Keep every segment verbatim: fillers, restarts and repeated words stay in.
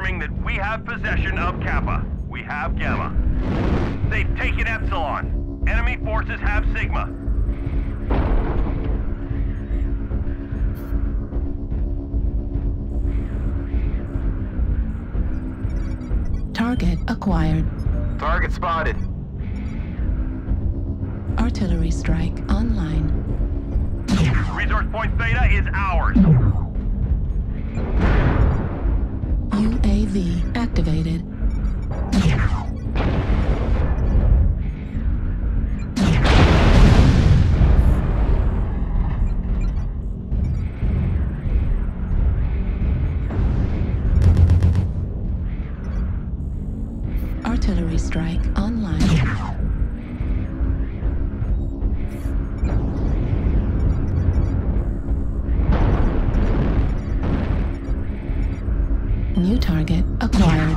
confirming that we have possession of Kappa. We have Gamma. They've taken Epsilon. Enemy forces have Sigma. Target acquired. Target spotted. Artillery strike online. Resource point Theta is ours. U A V activated. Artillery strike online. New target acquired.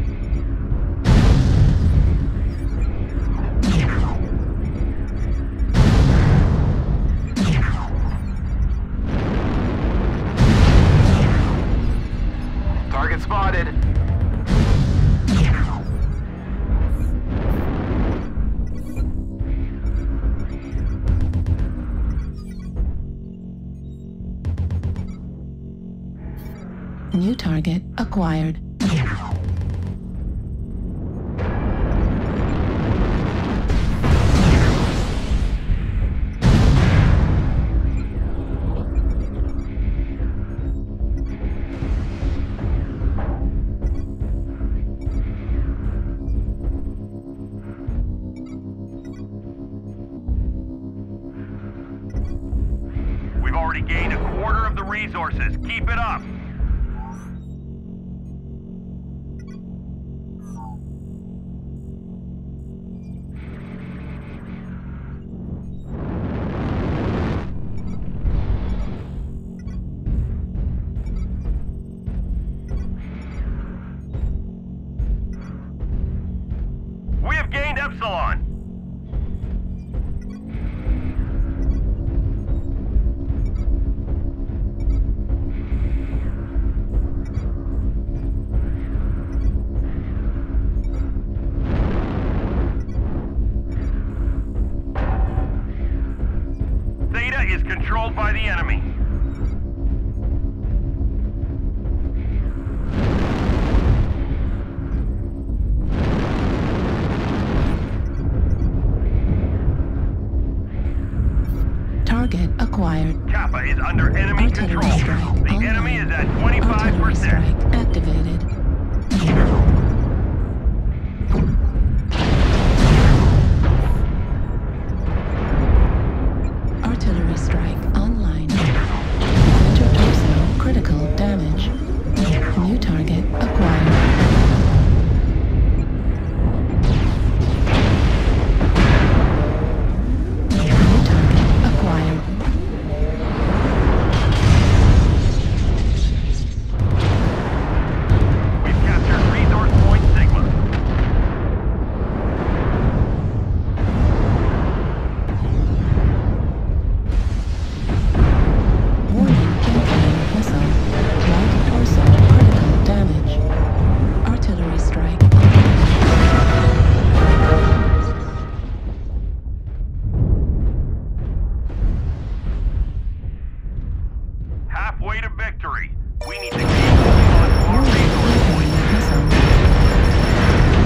Target spotted. New target acquired. We've already gained a quarter of the resources. Keep it up. We have gained Epsilon. Theta is controlled by the enemy. Target acquired. Kappa is under enemy Artillery control. strike The online. enemy is at twenty-five Artillery percent. strike activated. Artillery strike online. Center torso critical damage. New target acquired. We've captured resource point Sigma. Warning incoming missile. Right torso critical damage. Artillery strike. Halfway to victory. We need to gain on more Warning resource points. incoming missile.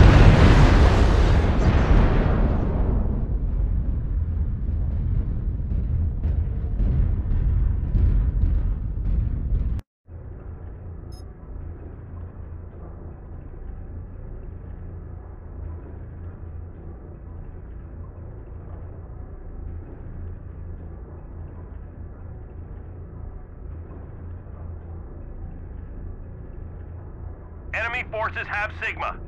Enemy forces have Sigma.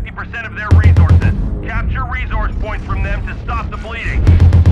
fifty percent of their resources. Capture resource points from them to stop the bleeding.